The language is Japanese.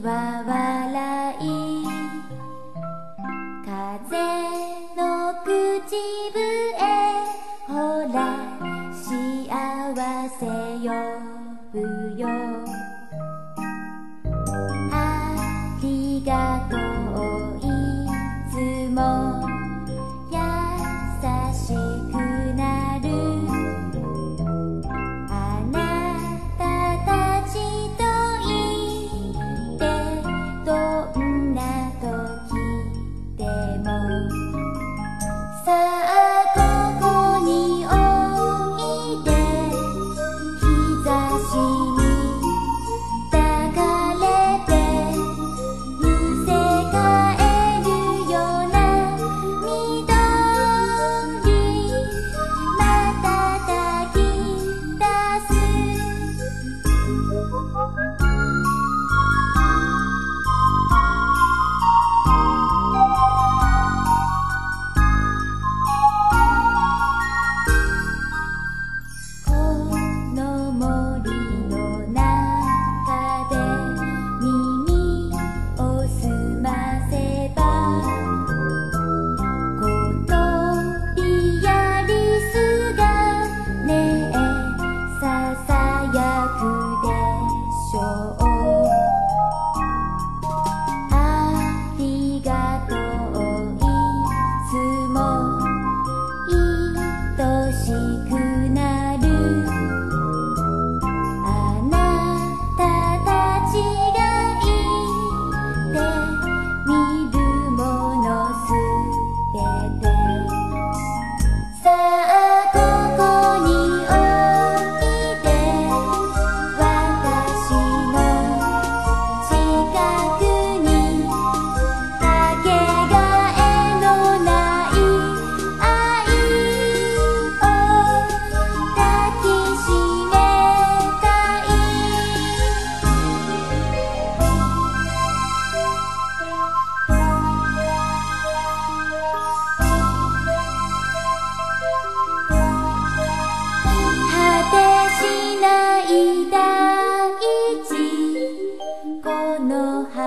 は笑い風の口笛ほら幸せ呼ぶよありがとういつも優しくなるあなたたちといてどんな時でもさあここにおいで日差しに抱かれてむせ返るような緑瞬き出すこの森の中で耳を澄ませば小鳥やリスがねえささやくでしょうありがとういつも愛しくなるあなたたちがいて見るものすべてさあここにおいで私の近くにかけがえのない愛を抱きしめたい果てしない大地この